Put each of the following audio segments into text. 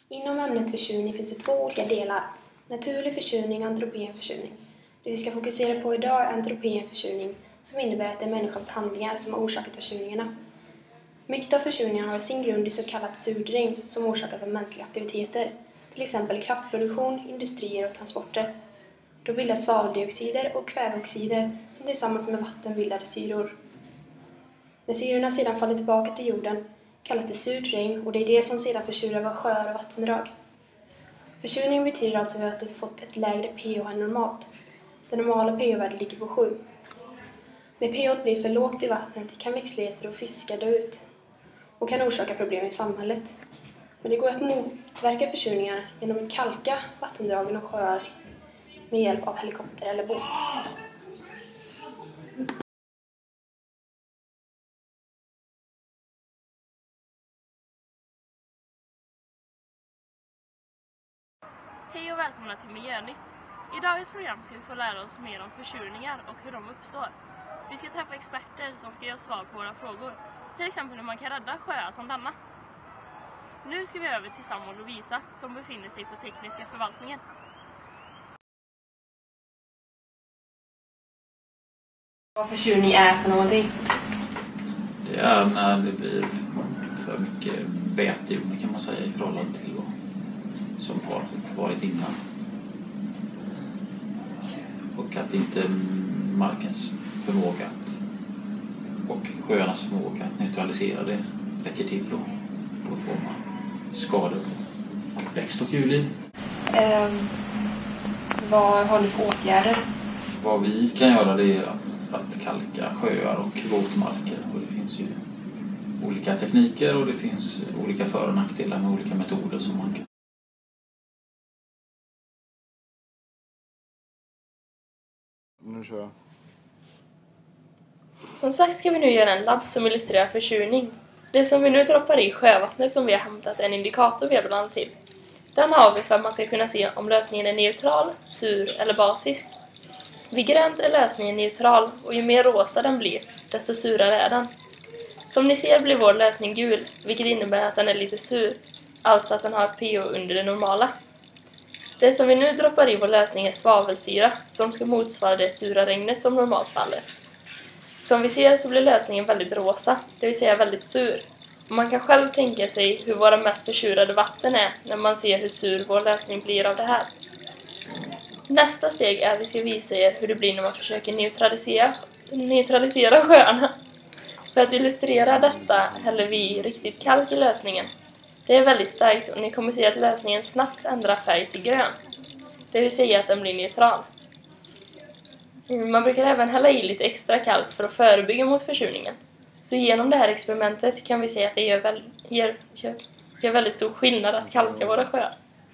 Inom ämnet försurning finns det två olika delar. Naturlig försurning och antropen försurning. Det vi ska fokusera på idag är antropen försurning, som innebär att det är människans handlingar som har orsakat försurningarna. Mycket av försurningen har sin grund i så kallat surregn som orsakas av mänskliga aktiviteter, till exempel kraftproduktion, industrier och transporter. Då bildas svaveldioxider och kväveoxider som tillsammans med vatten bildar syror. När syrorna sedan faller tillbaka till jorden kallas det surt regn och det är det som sedan försurar våra sjöar och vattendrag. Försurning betyder alltså att det fått ett lägre pH än normalt. Det normala pH-värdet ligger på 7. När pH blir för lågt i vattnet kan växtligheter och fiskar dö ut och kan orsaka problem i samhället. Men det går att motverka försurningar genom att kalka vattendragen och sjöar med hjälp av helikopter eller båt. Hej och välkomna till Miljönytt. I dagens program ska vi få lära oss mer om försurningar och hur de uppstår. Vi ska träffa experter som ska ge oss svar på våra frågor. Till exempel hur man kan rädda sjöar som denna. Nu ska vi över till Sam och Lovisa som befinner sig på tekniska förvaltningen. Vad försurning är för någonting? Det är när det blir för mycket vätejord kan man säga i förhållande till vad som har varit innan. Och att inte markens förmåga och sjöarnas förmåga att neutralisera det räcker till då får man skador på växt- och djurliv. Vad har ni för åtgärder? Vad vi kan göra det är att kalka sjöar och våtmarker. Och det finns ju olika tekniker och det finns olika för- och nackdelar med olika metoder som man kan. Nu kör jag. Som sagt ska vi nu göra en labb som illustrerar försurning. Det som vi nu droppar i sjövattnet som vi har hämtat är en indikator vi har blandat till. Den har vi för att man ska kunna se om lösningen är neutral, sur eller basisk. Vid grönt är lösningen neutral och ju mer rosa den blir, desto surare är den. Som ni ser blir vår lösning gul, vilket innebär att den är lite sur, alltså att den har ett pH under det normala. Det som vi nu droppar i vår lösning är svavelsyra, som ska motsvara det sura regnet som normalt faller. Som vi ser så blir lösningen väldigt rosa, det vill säga väldigt sur. Och man kan själv tänka sig hur våra mest försurade vatten är när man ser hur sur vår lösning blir av det här. Nästa steg är att vi ska visa er hur det blir när man försöker neutralisera sjöarna. För att illustrera detta häller vi riktigt kalk i lösningen. Det är väldigt starkt och ni kommer se att lösningen snabbt ändrar färg till grön. Det vill säga att den blir neutral. Man brukar även hälla i lite extra kalk för att förebygga mot försurningen. Så genom det här experimentet kan vi se att det gör väldigt stor skillnad att kalka våra sjöar.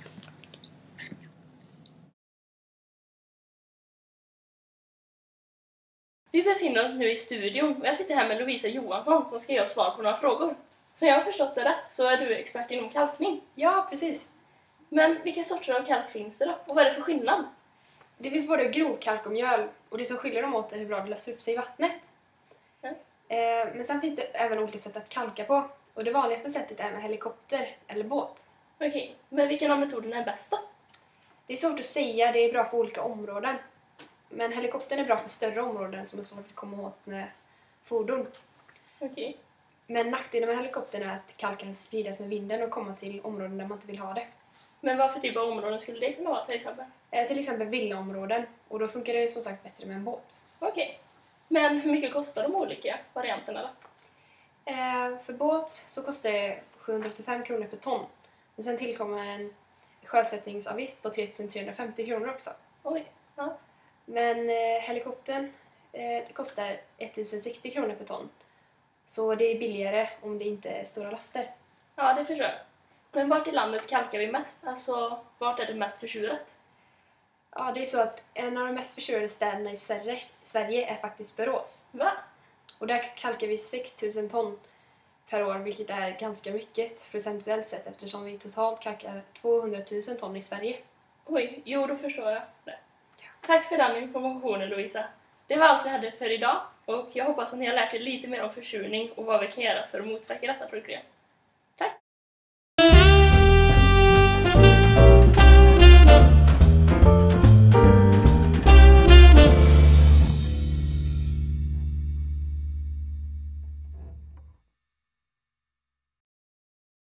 Vi befinner oss nu i studion och jag sitter här med Lovisa Johansson som ska ge oss svar på några frågor. Så jag har förstått det rätt så är du expert inom kalkning. Ja, precis. Men vilka sorter av kalk finns det då? Och vad är det för skillnad? Det finns både grovkalk och mjöl och det som skiljer dem åt är hur bra det löser upp sig i vattnet. Men sen finns det även olika sätt att kalka på och det vanligaste sättet är med helikopter eller båt. Okej, men vilken av metoderna är bäst då? Det är svårt att säga, det är bra för olika områden. Men helikoptern är bra för större områden som är svårt att komma åt med fordon. Okej. Men nackdelen med helikoptern är att kalken spridas med vinden och kommer till områden där man inte vill ha det. Men vad för typ av områden skulle det kunna vara till exempel? Till exempel villaområden och då funkar det som sagt bättre med en båt. Okej. Men hur mycket kostar de olika varianterna då? För båt så kostar det 785 kronor per ton. Men sen tillkommer en sjösättningsavgift på 3350 kronor också. Oj, ja. Men helikoptern kostar 1060 kronor per ton. Så det är billigare om det inte är stora laster. Ja, det förstår jag. Men vart i landet kalkar vi mest? Alltså, vart är det mest försurat? Ja, det är så att en av de mest försurade städerna i Sverige är faktiskt Borås. Va? Och där kalkar vi 6000 ton per år, vilket är ganska mycket procentuellt sett eftersom vi totalt kalkar 200 000 ton i Sverige. Oj, jo då förstår jag det. Tack för den informationen Lovisa. Det var allt vi hade för idag och jag hoppas att ni har lärt er lite mer om försurning och vad vi kan göra för att motverka detta problem.